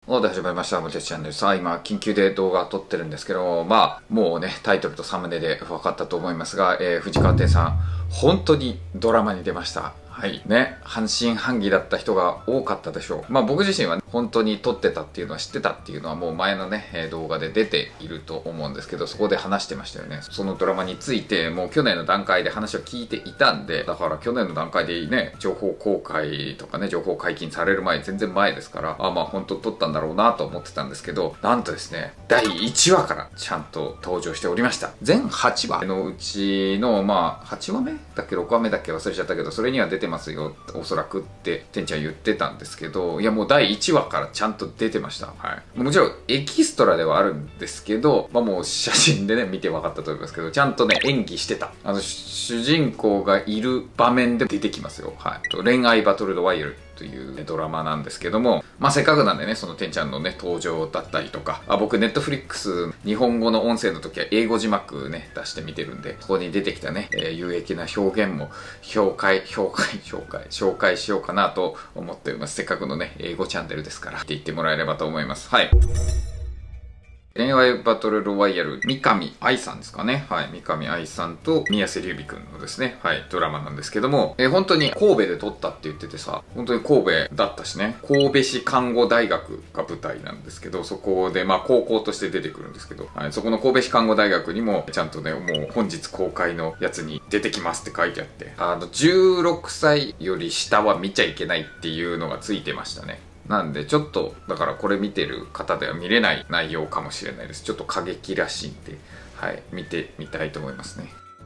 で始まりました。もてちチャンネル。さあ、今、緊急で動画を撮ってるんですけど、まあ、もうね、タイトルとサムネで分かったと思いますが、藤川天さん、本当にドラマに出ました。はい。ね、半信半疑だった人が多かったでしょう。まあ僕自身は、ね、本当に撮ってたっていうのは知ってたっていうのはもう前のね、動画で出ていると思うんですけど、そこで話してましたよね。そのドラマについて、もう去年の段階で話を聞いていたんで、だから去年の段階でね、情報公開とかね、情報解禁される前、全然前ですから、まあ本当撮ったんだろうなと思ってたんですけど、なんとですね、第1話からちゃんと登場しておりました。全8話のうちの、まあ、8話目だっけ、6話目だっけ忘れちゃったけど、それには出てますよ、おそらくっててんちゃん言ってたんですけど、いやもう第1話からちゃんと出てました。はい。もちろんエキストラではあるんですけど、まあもう写真でね見て分かったと思いますけど、ちゃんとね演技してた。主人公がいる場面で出てきますよ。はい。恋愛バトルロワイヤルという、ね、ドラマなんですけども、まあせっかくなんでね、そのてんちゃんのね登場だったりとか、僕ネットフリックス日本語の音声の時は英語字幕ね出して見てるんで、そこに出てきたね、有益な表現も紹介しようかなと思っております。せっかくのね英語チャンネルですから見ていってもらえればと思います。はい。恋愛バトルロワイヤル、三上愛さんですかね。はい。三上愛さんと宮瀬隆美くんのですね、はい、ドラマなんですけども、本当に神戸で撮ったって言っててさ、本当に神戸だったしね、神戸市看護大学が舞台なんですけど、そこで、まあ、高校として出てくるんですけど、はい、そこの神戸市看護大学にも、ちゃんとね、もう本日公開のやつに出てきますって書いてあって、16歳より下は見ちゃいけないっていうのがついてましたね。なんでちょっとだからこれ見てる方では見れない内容かもしれないです。ちょっと過激らしいんで、はい、見てみたいと思いますね。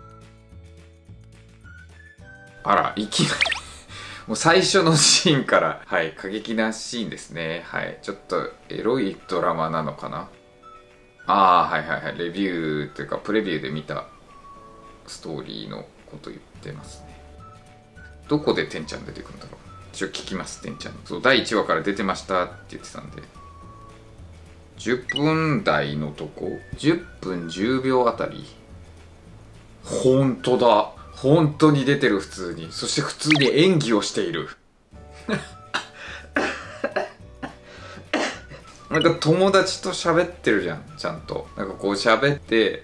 あら、いきなりもう最初のシーンから、はい、過激なシーンですね。はい、ちょっとエロいドラマなのかな。はいはいはい、レビューというかプレビューで見たストーリーのこと言ってますね。どこでてんちゃん出てくるんだろう。一応聞きます、てんちゃんに。そう、第1話から出てましたって言ってたんで。10分台のとこ ?10 分10秒あたり。ほんとだ。本当に出てる、普通に。そして普通に演技をしている。なんか友達と喋ってるじゃん、ちゃんと。なんかこう喋って、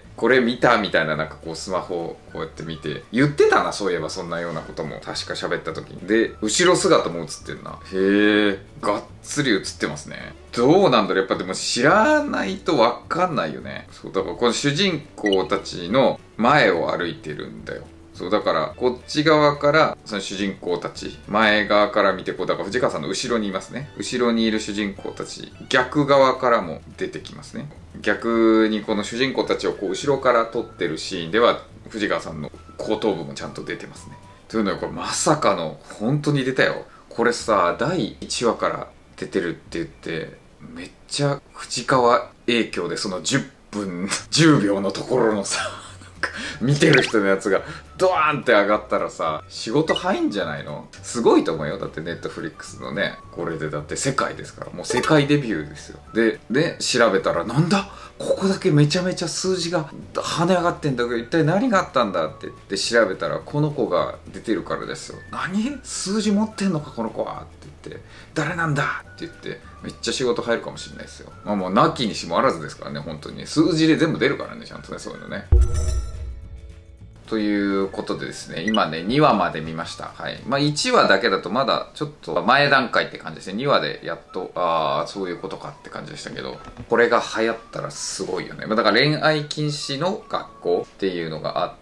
これ見たみたいな、なんかこうスマホをこうやって見て。言ってたな、そういえばそんなようなことも。確か喋った時に。で、後ろ姿も映ってんな。へえ、がっつり映ってますね。どうなんだろう、やっぱでも知らないとわかんないよね。そう、だからこの主人公たちの前を歩いてるんだよ。そうだからこっち側からその主人公たち前側から見てこうだから藤川さんの後ろにいますね。後ろにいる主人公たち逆側からも出てきますね。逆にこの主人公たちをこう後ろから撮ってるシーンでは藤川さんの後頭部もちゃんと出てますね。というのはこれまさかの本当に出たよ。これさ第1話から出てるって言ってめっちゃ藤川影響でその10分10秒のところのさ見てる人のやつがドワーンって上がったらさ仕事入んじゃないの。すごいと思うよ。だってネットフリックスのねこれでだって世界ですからもう世界デビューですよ。で調べたらなんだここだけめちゃめちゃ数字が跳ね上がってんだけど一体何があったんだって言って調べたらこの子が出てるからですよ。何数字持ってんのかこの子はって言って誰なんだって言ってめっちゃ仕事入るかもしれないですよ。まあもうなきにしもあらずですからね。本当に数字で全部出るからねちゃんとねそういうのね。ということでですね、今ね、2話まで見ました。はい。まあ、1話だけだとまだちょっと前段階って感じですね。2話でやっと、そういうことかって感じでしたけど、これが流行ったらすごいよね。だから恋愛禁止の学校っていうのがあって、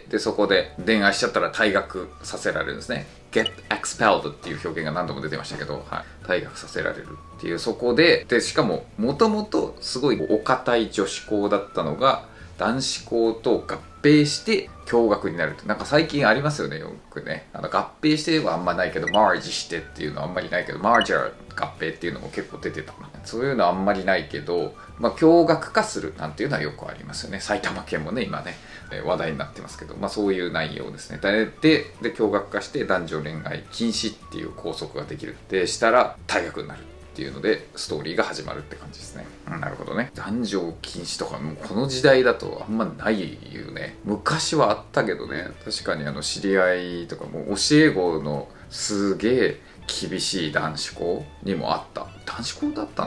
で、そこで恋愛しちゃったら退学させられるんですね。get expelled っていう表現が何度も出てましたけど、はい。退学させられるっていう、そこで、しかも、もともとすごいお堅い女子校だったのが、男子校と合併して共学になると。なんか最近ありますよね、よくね。合併してはあんまないけど、マージしてっていうのはあんまりないけど、マージャー合併っていうのも結構出てたな。そういうのはあんまりないけど、まあ共学化するなんていうのはよくありますよね。埼玉県もね、今ね、話題になってますけど、まあそういう内容ですね。で、共学化して男女恋愛禁止っていう校則ができる。で、したら退学になる。っていうのでストーリーが始まるって感じですね。なるほどね。男女禁止とかもうこの時代だとあんまないよね。昔はあったけどね。確かに知り合いとかも教え子のすげえ厳しい男子校にもあった。男子校だったのか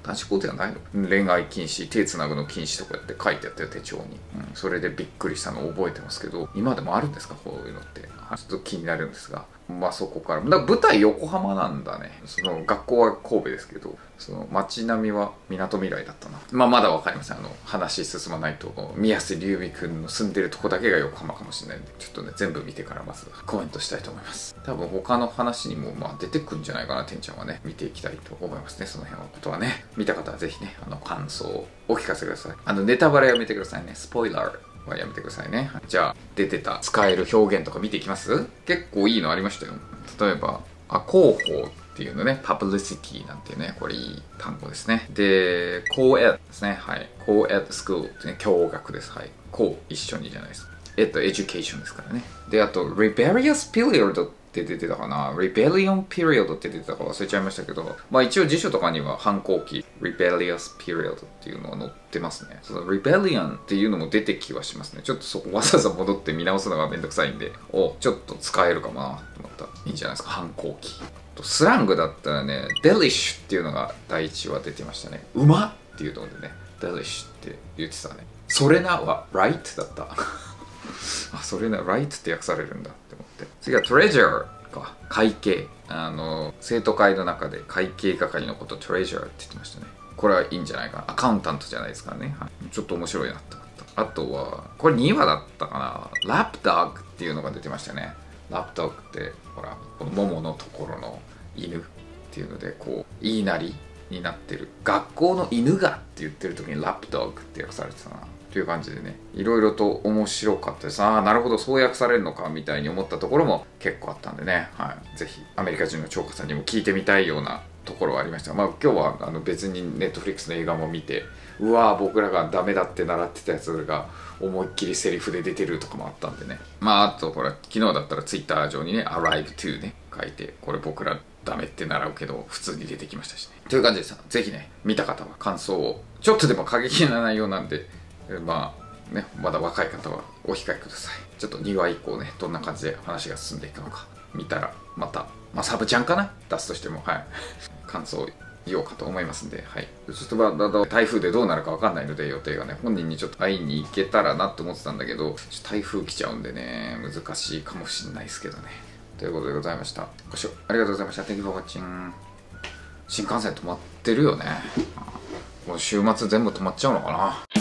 男子校ではないの？恋愛禁止、手つなぐの禁止とかって書いてあったよ、手帳に。それでびっくりしたのを覚えてますけど、今でもあるんですか、こういうのって。ちょっと気になるんですが。まあそこから。だから舞台横浜なんだね。その学校は神戸ですけど、その街並みは港未来だったな。まあまだわかりません。話進まないと、宮瀬隆美くんの住んでるとこだけが横浜かもしれないんで、ちょっとね、全部見てからまずコメントしたいと思います。多分他の話にもまあ出てくるんじゃないかな、てんちゃんはね。見ていきたいと思いますね。その辺のことはね。見た方はぜひね、感想をお聞かせください。ネタバレはやめてくださいね。スポイラーはやめてくださいね。じゃあ、出てた使える表現とか見ていきます？結構いいのありましたよ。例えば、広報っていうのね、パブリシティなんていうね、これいい単語ですね。で、コーエッですね。はい。コーエットスクールってね、共学です。はい。一緒にじゃないです。エデュケーションですからね。で、あと、rebellious period って出てたかな。rebellion period って出てたか忘れちゃいましたけど、まあ一応辞書とかには反抗期、rebellious period っていうのが載ってますね。その rebellion っていうのも出てきはしますね。ちょっとそこわざわざ戻って見直すのがめんどくさいんで、ちょっと使えるかもなと思ったらいいんじゃないですか、反抗期。スラングだったらね、delish っていうのが第一話出てましたね。うまっっていうのでね、delish って言ってたね。それなは right だった。あ、それな right って訳されるんだって思って。次は treasure か。会計。生徒会の中で会計係のこと treasure って言ってましたね。これはいいんじゃないかな。アカウンタントじゃないですからね。はい、ちょっと面白いなって思った。あとは、これ2話だったかな。ラップドッグっていうのが出てましたね。ラップドッグって、ほら、このモモのところの犬っていうので、こう、言いなりになってる。学校の犬がって言ってる時にラップドッグって訳されてたな。という感じでね、いろいろと面白かったです。ああ、なるほど、そう訳されるのかみたいに思ったところも結構あったんでね、はい、ぜひアメリカ人の超過さんにも聞いてみたいようなところはありました。まあ今日は別にネットフリックスの映画も見て、うわー、僕らがダメだって習ってたやつが思いっきりセリフで出てるとかもあったんでね。まああとこれ昨日だったらツイッター上にね、arrive to ね書いて、これ僕らダメって習うけど普通に出てきましたしね。という感じでさ、ぜひね、見た方は感想をちょっとでも過激な内容なんで、まあね、まだ若い方はお控えください。ちょっと2話以降ね、どんな感じで話が進んでいくのか見たら、また、まあサブちゃんかな出すとしても、はい、感想を言おうかと思いますんで、はい。ちょっとまあ、台風でどうなるかわかんないので、予定がね、本人にちょっと会いに行けたらなって思ってたんだけど、台風来ちゃうんでね、難しいかもしんないですけどね。ということでございました。ご視聴ありがとうございました。Thank you for watching。新幹線止まってるよね。この週末全部止まっちゃうのかな。